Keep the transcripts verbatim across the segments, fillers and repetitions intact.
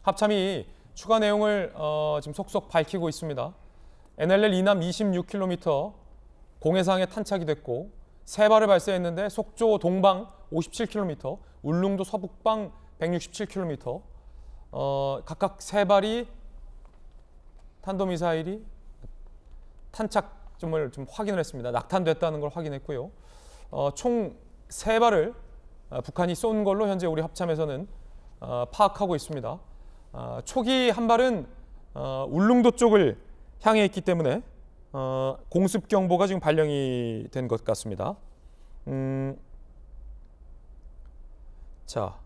합참이 추가 내용을 어, 지금 속속 밝히고 있습니다. 엔엘엘 이남 이십육 킬로미터 공해상에 탄착이 됐고 세 발을 발사했는데 속조 동방 오십칠 킬로미터, 울릉도 서북방 백육십칠 킬로미터, 어, 각각 세 발이 탄도미사일이 탄착점을 좀 확인을 했습니다. 낙탄됐다는 걸 확인했고요. 어, 총 세 발을 어, 북한이 쏜 걸로 현재 우리 합참에서는 어, 파악하고 있습니다. 어, 초기 한 발은 어, 울릉도 쪽을 향해 있기 때문에 어, 공습 경보가 지금 발령이 된 것 같습니다. 음, 자,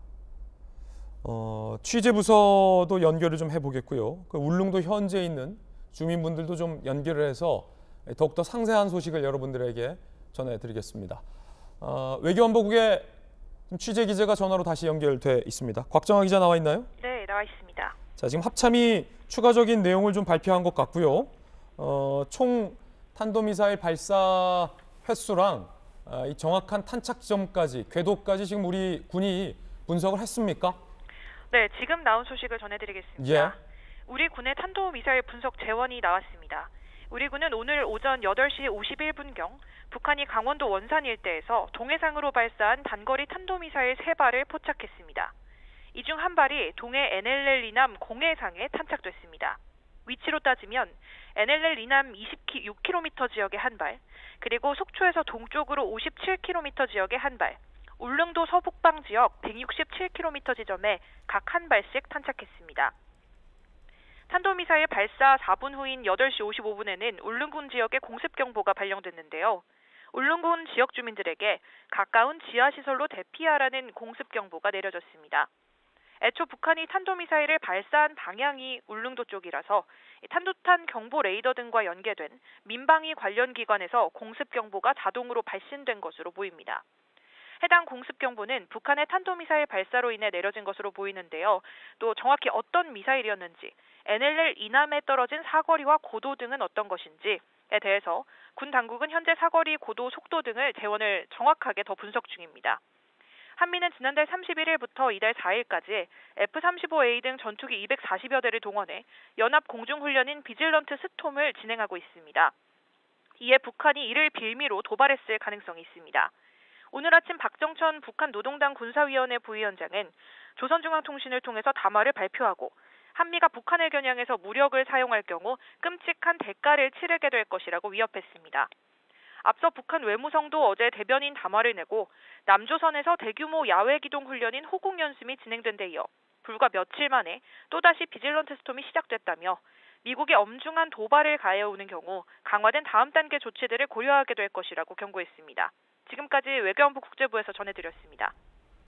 어, 취재 부서도 연결을 좀 해보겠고요. 그 울릉도 현재 있는 주민분들도 좀 연결을 해서 더욱더 상세한 소식을 여러분들에게 전해드리겠습니다. 어, 외교안보국의 취재 기자가 전화로 다시 연결돼 있습니다. 곽정아 기자 나와 있나요? 네, 나와 있습니다. 자, 지금 합참이 추가적인 내용을 좀 발표한 것 같고요. 어, 총 탄도미사일 발사 횟수랑 어, 이 정확한 탄착 지점까지, 궤도까지 지금 우리 군이 분석을 했습니까? 네, 지금 나온 소식을 전해드리겠습니다. 예. 우리 군의 탄도미사일 분석 재원이 나왔습니다. 우리 군은 오늘 오전 여덟 시 오십일 분경 북한이 강원도 원산 일대에서 동해상으로 발사한 단거리 탄도미사일 세 발을 포착했습니다. 이 중 한 발이 동해 엔엘엘 이남 공해상에 탄착됐습니다. 위치로 따지면 엔엘엘 이남 이십육 킬로미터 지역의 한 발, 그리고 속초에서 동쪽으로 오십칠 킬로미터 지역의 한 발, 울릉도 서북방 지역 백육십칠 킬로미터 지점에 각 한 발씩 탄착했습니다. 탄도미사일 발사 사 분 후인 여덟 시 오십오 분에는 울릉군 지역에 공습경보가 발령됐는데요. 울릉군 지역 주민들에게 가까운 지하시설로 대피하라는 공습경보가 내려졌습니다. 애초 북한이 탄도미사일을 발사한 방향이 울릉도 쪽이라서 탄도탄 경보 레이더 등과 연계된 민방위 관련 기관에서 공습경보가 자동으로 발신된 것으로 보입니다. 해당 공습경보는 북한의 탄도미사일 발사로 인해 내려진 것으로 보이는데요. 또 정확히 어떤 미사일이었는지, 엔엘엘 이남에 떨어진 사거리와 고도 등은 어떤 것인지에 대해서 군 당국은 현재 사거리, 고도, 속도 등을 재원을 정확하게 더 분석 중입니다. 한미는 지난달 삼십일 일부터 이달 사 일까지 에프 삼십오 에이 등 전투기 이백사십여 대를 동원해 연합 공중훈련인 비질런트 스톰을 진행하고 있습니다. 이에 북한이 이를 빌미로 도발했을 가능성이 있습니다. 오늘 아침 박정천 북한 노동당 군사위원회 부위원장은 조선중앙통신을 통해서 담화를 발표하고 한미가 북한을 겨냥해서 무력을 사용할 경우 끔찍한 대가를 치르게 될 것이라고 위협했습니다. 앞서 북한 외무성도 어제 대변인 담화를 내고 남조선에서 대규모 야외기동 훈련인 호국연습이 진행된 데 이어 불과 며칠 만에 또다시 비질런트 스톰이 시작됐다며 미국이 엄중한 도발을 가해오는 경우 강화된 다음 단계 조치들을 고려하게 될 것이라고 경고했습니다. 지금까지 외교안보 국제부에서 전해드렸습니다.